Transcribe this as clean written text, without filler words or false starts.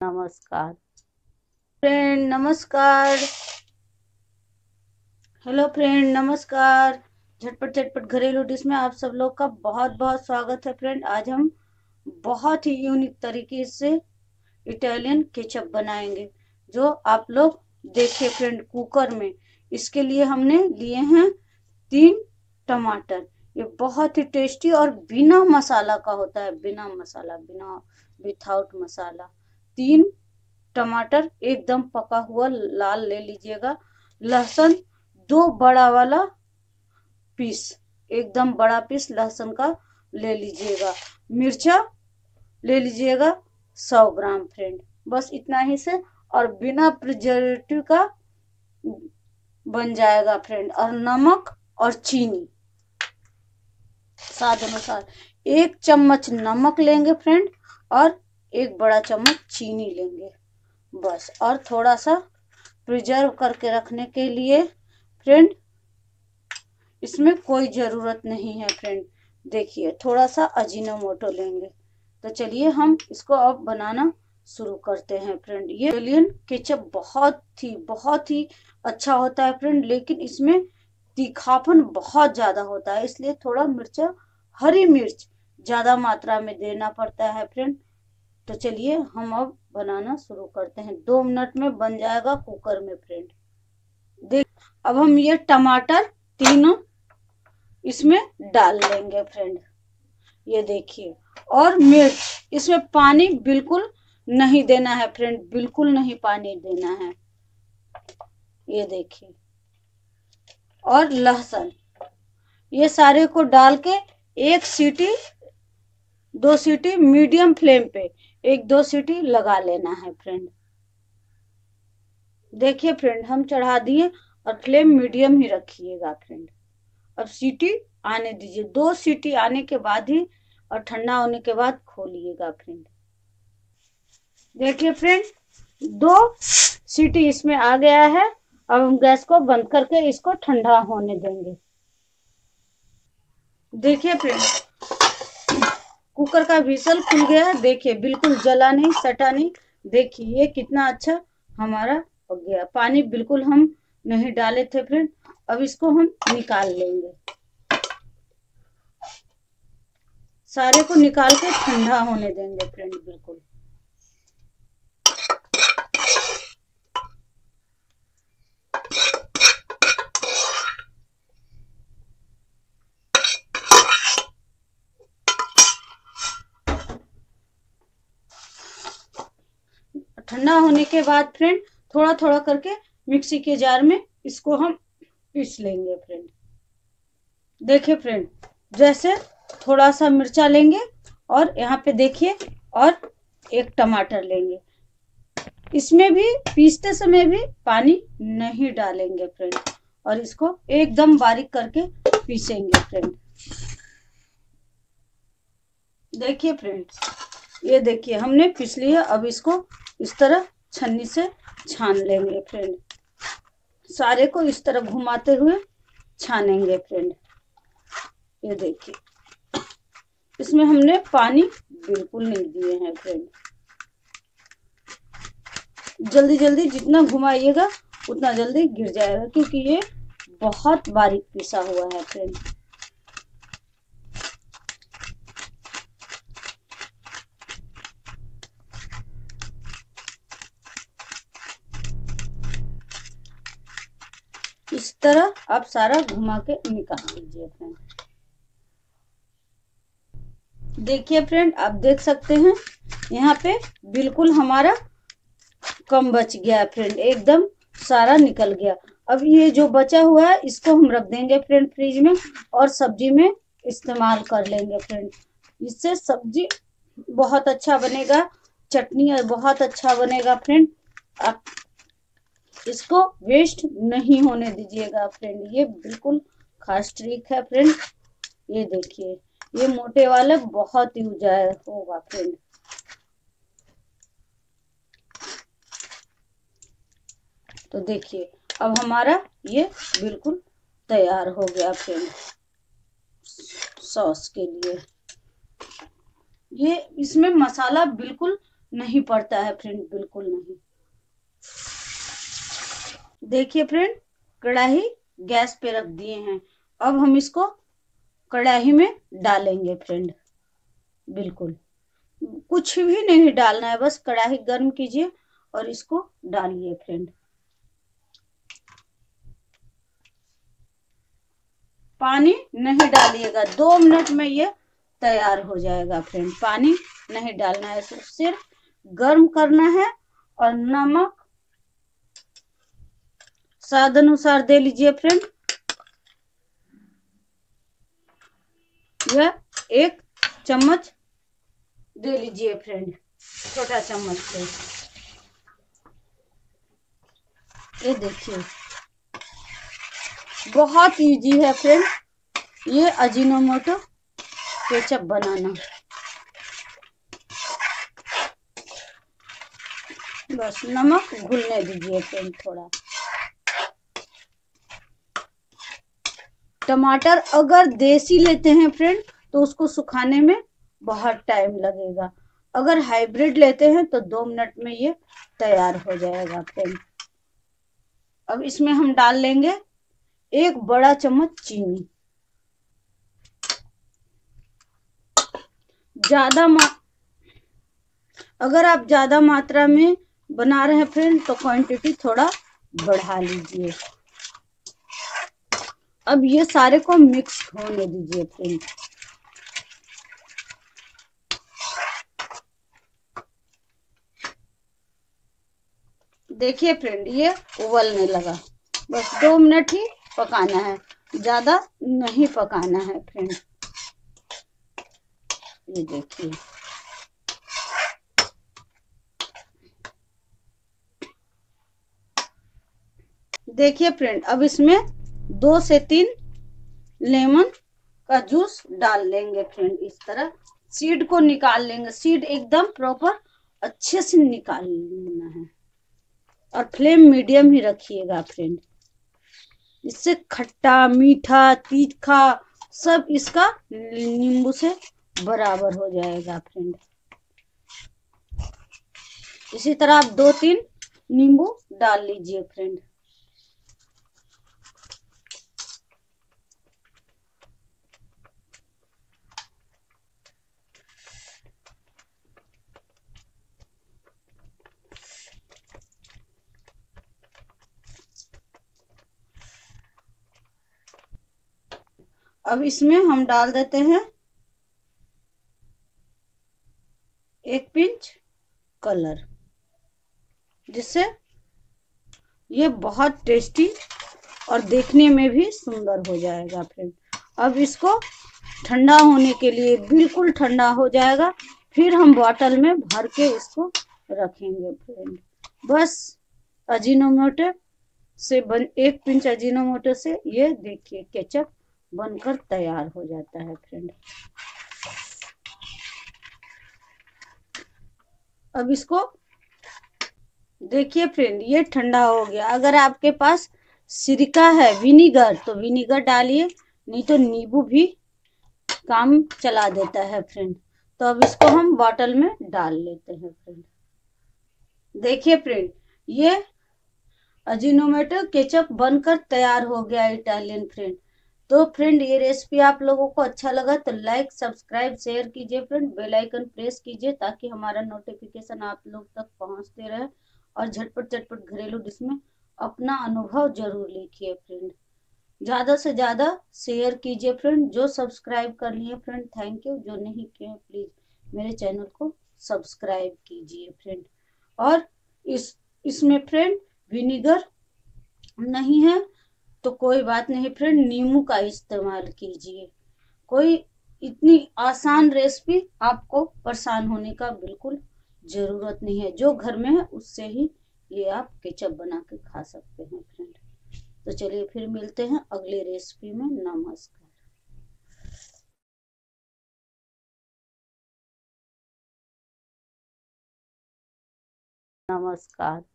नमस्कार फ्रेंड, नमस्कार। Hello friend, नमस्कार। झटपट झटपट घरेलू डिश में आप सब लोग का बहुत बहुत स्वागत है फ्रेंड। आज हम बहुत ही यूनिक तरीके से इटालियन केचप बनाएंगे, जो आप लोग देखिए फ्रेंड कुकर में। इसके लिए हमने लिए हैं 3 टमाटर। ये बहुत ही टेस्टी और बिना मसाला का होता है, बिना मसाला, बिना विथआउट मसाला। 3 टमाटर एकदम पका हुआ लाल ले लीजिएगा। लहसुन 2 बड़ा वाला पीस, एकदम बड़ा पीस लहसुन का ले लीजिएगा। मिर्चा ले लीजिएगा 100 ग्राम फ्रेंड। बस इतना ही से और बिना प्रिजर्वेटिव का बन जाएगा फ्रेंड। और नमक और चीनी स्वाद अनुसार। 1 चम्मच नमक लेंगे फ्रेंड और 1 बड़ा चम्मच चीनी लेंगे बस। और थोड़ा सा प्रिजर्व करके रखने के लिए फ्रेंड, इसमें कोई जरूरत नहीं है फ्रेंड। देखिए थोड़ा सा अजीनोमोटो लेंगे। तो चलिए हम इसको अब बनाना शुरू करते हैं फ्रेंड। ये इटालियन केचप बहुत ही अच्छा होता है फ्रेंड, लेकिन इसमें तीखापन बहुत ज्यादा होता है, इसलिए थोड़ा मिर्चा, हरी मिर्च ज्यादा मात्रा में देना पड़ता है फ्रेंड। तो चलिए हम अब बनाना शुरू करते हैं। 2 मिनट में बन जाएगा कुकर में फ्रेंड। देख, अब हम ये टमाटर तीनों इसमें डाल लेंगे फ्रेंड। ये देखिए, और मिर्च, इसमें पानी बिल्कुल नहीं देना है फ्रेंड, बिल्कुल नहीं पानी देना है। ये देखिए, और लहसुन, ये सारे को डाल के 1 सीटी 2 सीटी मीडियम फ्लेम पे 1-2 सीटी लगा लेना है फ्रेंड। देखिए फ्रेंड, हम चढ़ा दिए और फ्लेम मीडियम ही रखिएगा फ्रेंड। अब सीटी आने दीजिए। 2 सीटी आने के बाद ही और ठंडा होने के बाद खोलिएगा फ्रेंड। देखिए फ्रेंड, 2 सीटी इसमें आ गया है। अब हम गैस को बंद करके इसको ठंडा होने देंगे। देखिए फ्रेंड, कुकर का व्हिसल खुल गया है। देखिए बिल्कुल जला नहीं, सटा नहीं। देखिए ये कितना अच्छा हमारा हो गया। पानी बिल्कुल हम नहीं डाले थे फ्रेंड। अब इसको हम निकाल लेंगे। सारे को निकाल के ठंडा होने देंगे फ्रेंड बिल्कुल। ठंडा होने के बाद फ्रेंड थोड़ा थोड़ा करके मिक्सी के जार में इसको हम पीस लेंगे फ्रेंड। देखिए फ्रेंड, जैसे थोड़ा सा मिर्चा लेंगे और यहाँ पे देखिए, और 1 टमाटर लेंगे। इसमें भी पीसते समय भी पानी नहीं डालेंगे फ्रेंड, और इसको एकदम बारीक करके पीसेंगे फ्रेंड। देखिए फ्रेंड, ये देखिए हमने पीस लिया। अब इसको इस तरह छन्नी से छान लेंगे फ्रेंड। सारे को इस तरह घुमाते हुए छानेंगे फ्रेंड। ये देखिए, इसमें हमने पानी बिल्कुल नहीं दिए हैं फ्रेंड। जल्दी जल्दी जितना घुमाइएगा उतना जल्दी गिर जाएगा, क्योंकि ये बहुत बारीक पिसा हुआ है फ्रेंड। इस तरह आप सारा घुमा के निकाल लीजिए फ्रेंड। देखिए फ्रेंड, आप देख सकते हैं यहाँ पे बिल्कुल हमारा कम बच गया फ्रेंड, एकदम सारा निकल गया। अब ये जो बचा हुआ है इसको हम रख देंगे फ्रेंड फ्रिज में, और सब्जी में इस्तेमाल कर लेंगे फ्रेंड। इससे सब्जी बहुत अच्छा बनेगा, चटनी बहुत अच्छा बनेगा फ्रेंड। आप इसको वेस्ट नहीं होने दीजिएगा फ्रेंड, ये बिल्कुल खास ट्रिक है फ्रेंड। ये देखिए, ये मोटे वाले बहुत यूज होगा फ्रेंड। तो देखिए अब हमारा ये बिल्कुल तैयार हो गया फ्रेंड सॉस के लिए। ये इसमें मसाला बिल्कुल नहीं पड़ता है फ्रेंड, बिल्कुल नहीं। देखिए फ्रेंड, कढ़ाई गैस पे रख दिए हैं। अब हम इसको कढ़ाई में डालेंगे फ्रेंड। बिल्कुल कुछ भी नहीं डालना है, बस कढ़ाई गर्म कीजिए और इसको डालिए फ्रेंड। पानी नहीं डालिएगा, 2 मिनट में ये तैयार हो जाएगा फ्रेंड। पानी नहीं डालना है, सिर्फ गर्म करना है। और नमक स्वाद अनुसार दे लीजिए फ्रेंड। यह 1 चम्मच दे लीजिए फ्रेंड, छोटा चम्मच से। ये देखिए, बहुत इजी है फ्रेंड ये अजीनोमोटो केचप बनाना। बस नमक घुलने दीजिए फ्रेंड थोड़ा। टमाटर अगर देसी लेते हैं फ्रेंड तो उसको सुखाने में बहुत टाइम लगेगा। अगर हाइब्रिड लेते हैं तो 2 मिनट में ये तैयार हो जाएगा फ्रेंड। अब इसमें हम डाल लेंगे 1 बड़ा चम्मच चीनी। अगर आप ज्यादा मात्रा में बना रहे हैं फ्रेंड तो क्वांटिटी थोड़ा बढ़ा लीजिए। अब ये सारे को मिक्स होने दीजिए फ्रेंड। देखिए फ्रेंड, ये उबलने लगा। बस 2 मिनट ही पकाना है, ज्यादा नहीं पकाना है फ्रेंड। ये देखिए, देखिए फ्रेंड, अब इसमें 2 से 3 लेमन का जूस डाल लेंगे फ्रेंड। इस तरह सीड को निकाल लेंगे, सीड एकदम प्रॉपर अच्छे से निकाल लेना है। और फ्लेम मीडियम ही रखिएगा फ्रेंड। इससे खट्टा मीठा तीखा सब इसका नींबू से बराबर हो जाएगा फ्रेंड। इसी तरह आप 2-3 नींबू डाल लीजिए फ्रेंड। अब इसमें हम डाल देते हैं 1 पिंच कलर, जिससे ये बहुत टेस्टी और देखने में भी सुंदर हो जाएगा फ्रेंड। अब इसको ठंडा होने के लिए, बिल्कुल ठंडा हो जाएगा, फिर हम बॉटल में भर के इसको रखेंगे फ्रेंड। बस अजीनोमोटो से 1 पिंच अजीनोमोटो से ये देखिए केचप बनकर तैयार हो जाता है फ्रेंड। अब इसको देखिए फ्रेंड, ये ठंडा हो गया। अगर आपके पास सिरका है, विनीगर, तो विनीगर डालिए, नहीं तो नींबू भी काम चला देता है फ्रेंड। तो अब इसको हम बॉटल में डाल लेते हैं फ्रेंड। देखिए फ्रेंड, ये अजीनोमोटो केचप बनकर तैयार हो गया इटालियन फ्रेंड। तो फ्रेंड, ये रेसिपी आप लोगों को अच्छा लगा तो लाइक सब्सक्राइब शेयर कीजिए फ्रेंड। बेल आइकन प्रेस कीजिए ताकि हमारा नोटिफिकेशन आप लोग तक पहुंचते रहे। और झटपट झटपट घरेलू डिश में अपना अनुभव जरूर लिखिए फ्रेंड। ज्यादा से ज्यादा शेयर कीजिए फ्रेंड। जो सब्सक्राइब कर लिए फ्रेंड थैंक यू, जो नहीं किए प्लीज मेरे चैनल को सब्सक्राइब कीजिए फ्रेंड। और इसमें फ्रेंड विनीगर नहीं है तो कोई बात नहीं फ्रेंड, नींबू का इस्तेमाल कीजिए। कोई इतनी आसान रेसिपी आपको परेशान होने का बिल्कुल जरूरत नहीं है। जो घर में है उससे ही ये आप केचप बना के खा सकते हैं फ्रेंड। तो चलिए फिर मिलते हैं अगली रेसिपी में। नमस्कार। नमस्कार।